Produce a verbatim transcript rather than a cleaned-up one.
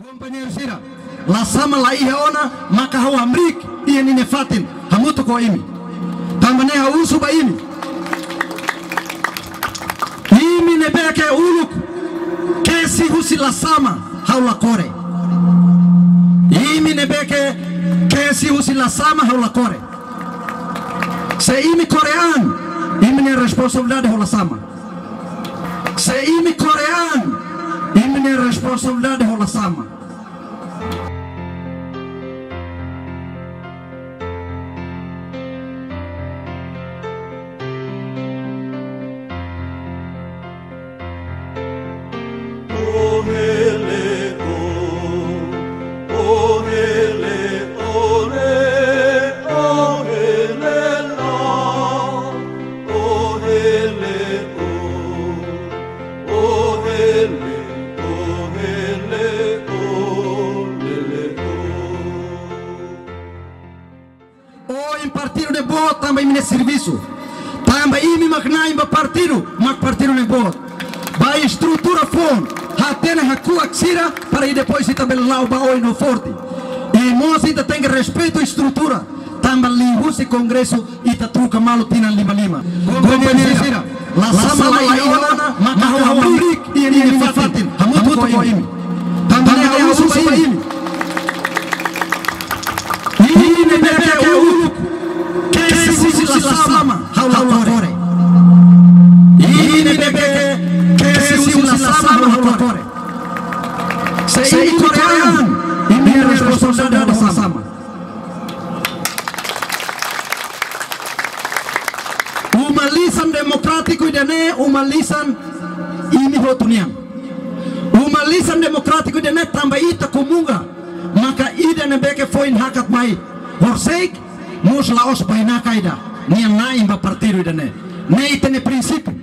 Companheiro Sira, la sama la iha ona maka hau amrik iya nine fatin hamutu ko imi tambane hausu ba imi imi ne beke uluk kesi husi la sama hau la kore imi ne beke kesi husi la sama hau la kore se imi korean imi ne responsabilidade hau la sama se imi korean imi ne responsabilidade hau la sama. Partido de boa também me serviço também me maknai ba partido mak partido de boa vai estrutura fon hatena haku aksira para e depois se também lá ba oi no forte e nós ainda tem respeito à estrutura também lihu se congresso e ta truca malo tina lima lima companheiro Sira la sama la iona maka hawrik e ni fatin hamutu ko imi também hausu ba imi ini ne beke uluk kesi la sama hau la kore ini bebe kesi la sama hau la kore se ini korean ini responsabilidade da sama uma lisan demokratiko idane uma lisan ini hotunian uma lisan demokratiko idane tambah ita komunga maka idane beke foi hakat mai horsek mus laos paina kaida niang naim ba partido idane ne itene prinsipio